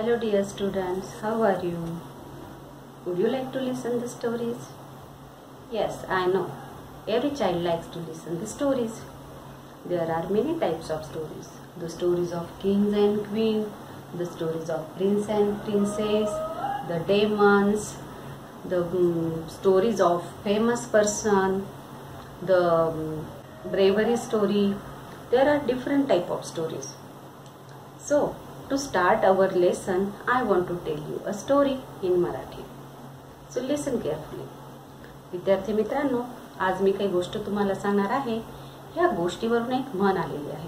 Hello dear students, how are you? Would you like to listen the stories? Yes, I know. Every child likes to listen the stories. There are many types of stories. The stories of kings and queens, the stories of prince and princess, the demons, the stories of famous person, the bravery story. There are different type of stories. So, to start our lesson, I want to tell you a story in Marathi. So listen carefully. विद्यार्थी मित्रांनो, आज मी काही गोष्ट तुम्हाला सांगणार आहे. ह्या गोष्टीवरून एक म्हण आलेली आहे.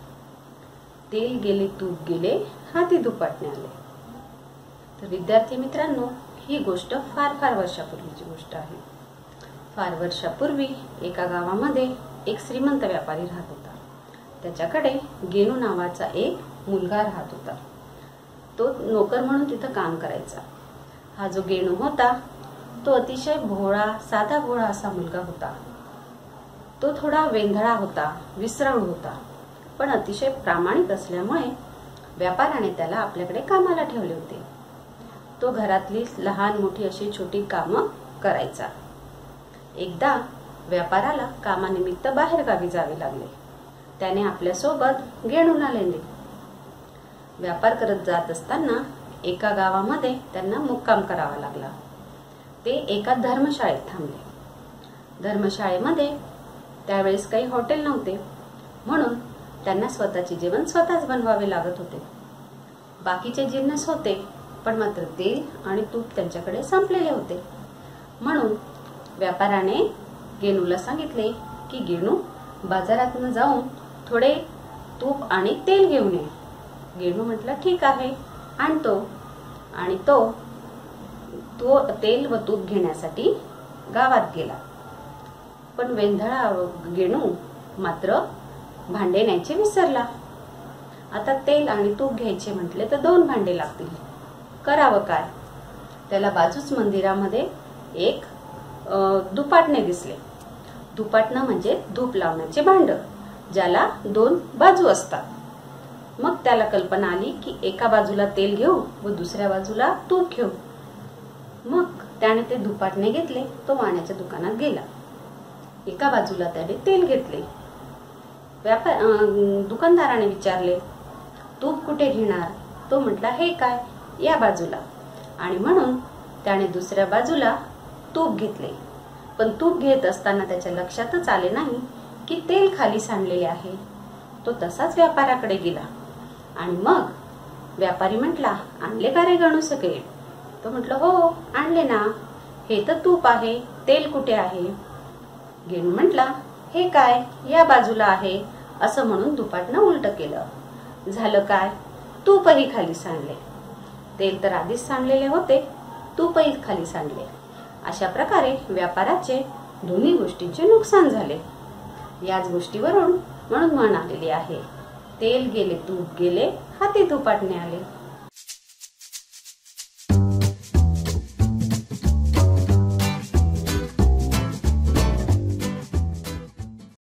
तेल गेले तूप गेले हाती दुपाटणे आले. तर विद्यार्थी मित्रांनो, ही गोष्ट फार वर्षापूर्वीची गोष्ट आहे. फार वर्षापूर्वी एका गावामध्ये एक श्रीमंत व्यापारी राहत होता. त्याच्याकडे गेनू नावाचा एक मुलगा राहत होता. तो नोकर म्हणून तिथं काम करायचा. हा जो गेनू होता तो अतिशय भोळा, साधा भोळा असा मुलगा होता. तो थोडा वेंधळा होता, विसराळू होता, पण अतिशय प्रामाणिक असल्यामुळे व्यापाराने त्याला आपल्याकडे कामाला ठेवले होते. तो घरातली लहान मोठी अशी छोटी कामं करायचा. एकदा व्यापाराला कामानिमित्त बाहेर गावी जावे लागले. त्याने आपल्या सोबत गेनूला नेले. व्यापार करत जात असताना एका गावामध्ये त्यांना मुक्काम करावा लागला. ते एका धर्मशाळेत थांबले. धर्मशाळेमध्ये त्यावेळेस काही हॉटेल नव्हते, म्हणून त्यांना स्वतःचे जेवण स्वतःच बनवावे लागत होते. बाकीचे जिन्नस होते, पण मात्र तेल आणि तूप त्यांच्याकडे संपलेले होते. म्हणून व्यापाराने गेनूला सांगितले की गेनू, बाजारातून जाऊन थोडे तूप आणि तेल घेऊन ये. गेनू म्हटला ठीक आहे, आणतो. आणि तो तेल व तूप घेण्यासाठी गावात गेला. पण वेंधळा गेनू मात्र भांडे न्यायचे विसरला. आता तेल आणि तूप घ्यायचे म्हटले तर 2 भांडे लागतील. करावं काय? त्याला बाजूच मंदिरामध्ये एक दुपाटणे दिसले. दुपाटणं म्हणजे धूप लावण्याचे भांड, ज्याला 2 बाजू असतात. मग त्याला कल्पना आली की एका बाजूला तेल घेऊ व दुसऱ्या बाजूला तूप घेऊ. मग त्याने ते दुपाटणे घेतले. तो वाण्याच्या दुकानात गेला. एका बाजूला त्याने तेल घेतले. दुकानदाराने विचारले, तूप कुठे घेणार? तो म्हटला, हे काय, या बाजूला. आणि म्हणून त्याने दुसऱ्या बाजूला तूप घेतले. पण तूप घेत असताना त्याच्या लक्षातच आले नाही की तेल खाली सांडलेले आहे. तो तसाच व्यापाराकडे गेला. आणि मग व्यापारी म्हटला, आणले का रे गणू सगळे? तो म्हटलं, हो आणले ना. हे तर तूप आहे, तेल कुठे आहे? गेनू म्हटला, हे काय, या बाजूला आहे. असं म्हणून दुपाटणं उलट केलं. झालं काय? तूपही खाली सांडले. तेल तर आधीच सांडलेले होते, तूपही खाली सांडले. अशा प्रकारे व्यापाराचे दोन्ही गोष्टींचे नुकसान झाले. याच गोष्टीवरून म्हणून म्हण आलेली आहे, तेल गेले तूप गेले हाती दुपाटणे आले.